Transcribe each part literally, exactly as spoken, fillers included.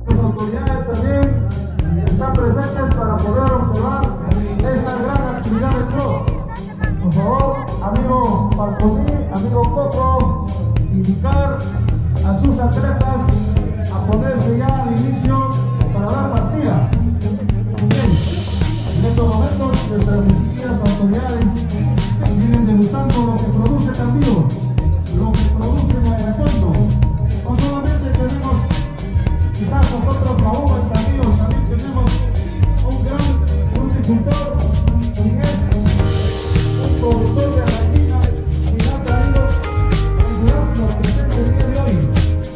Las autoridades también están presentes para poder observar esta gran actividad de cross. Por favor, amigo Falconi, amigo Coco, indicar a sus atletas a ponerse ya al inicio para dar partida. Bien. En estos momentos, nuestras distintas autoridades vienen degustando lo que produce Cambio, lo que produce Guayacondo. No solamente tenemos, quizás nosotros aún en Cambio, también tenemos un gran fruticultor, quien es un productor de arraquina, quien ha traído el durazno presente el día de hoy.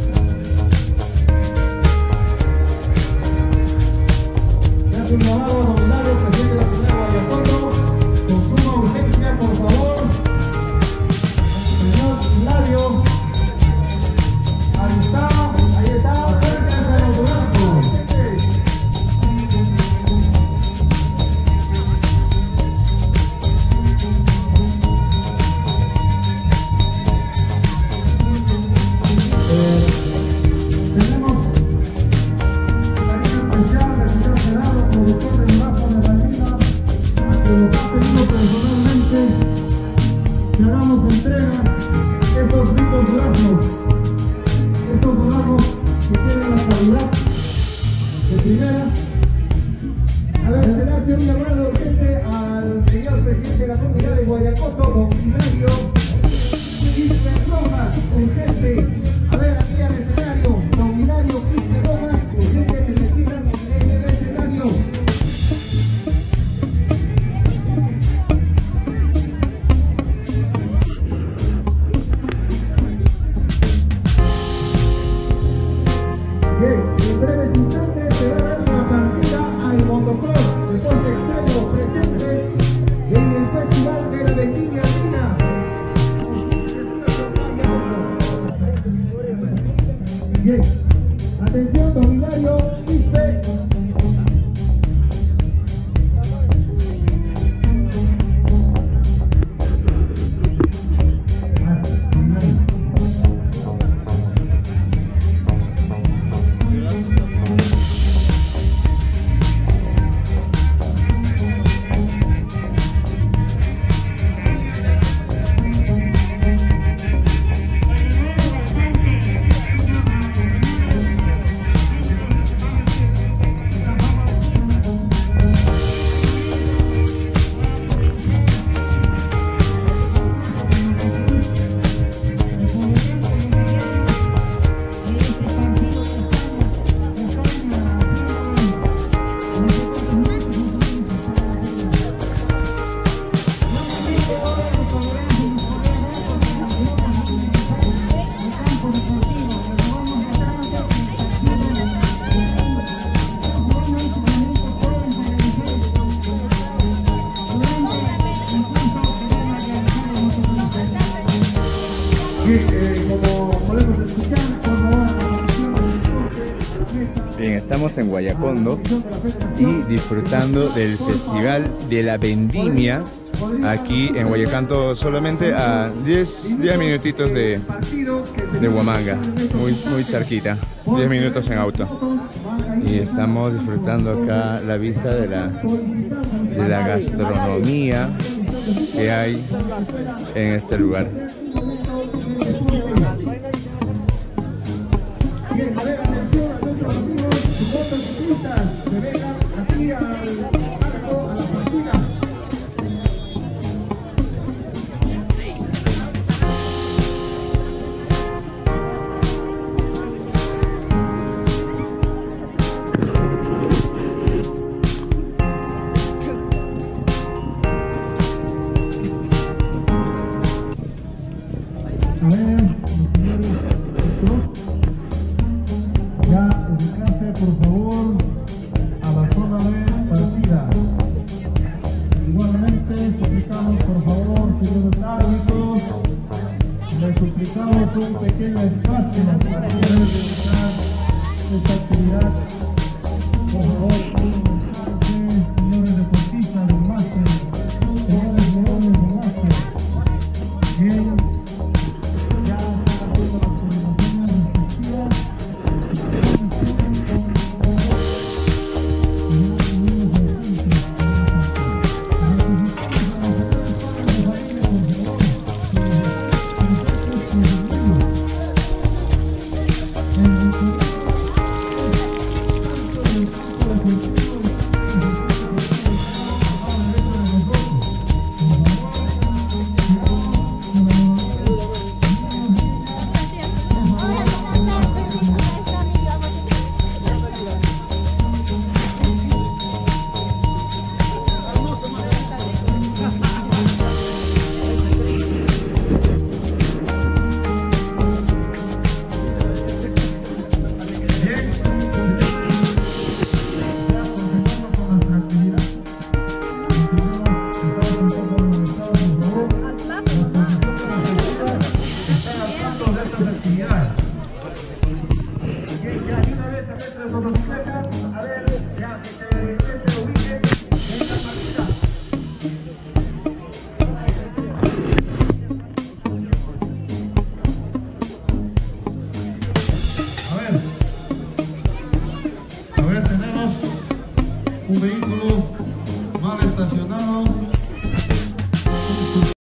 Se hace un llamado a Dominario, presidente de la ciudad de Guayacondo, con suma urgencia, por favor. Señor Hilario, ahí está, ahí está, acérquense a los duraznos. Eh, tenemos cariño especial del señor Gerardo, productor del durazno de la Lina, a quien nos ha pedido personalmente que hagamos entrega de estos ricos duraznos, estos duraznos que tienen la calidad de primera. A ver, se le hace un llamado urgente al señor presidente de la comunidad de Guayacondo, don Hilario Quispe Rojas, urgente. A ver, aquí al escenario, don Hilario Quispe Rojas, urgente que retiran en el escenario. Bien, en breves instantes se va a dar una partida al motocross, deporte extremo presente en el Festival de la Vendimia Andina. Bien, atención, don Hilario Quispe. Bien, estamos en Guayacondo y disfrutando del Festival de la Vendimia aquí en Guayacanto, solamente a diez minutitos de, de Huamanga, muy, muy cerquita, diez minutos en auto. Y estamos disfrutando acá la vista de la, de la gastronomía que hay en este lugar. Suplicamos un pequeño espacio para poder realizar esta actividad. Por favor, señores deportistas del máster, señores leones del máster. Bien, ya están haciendo las coordinaciones respectivas. un vehículo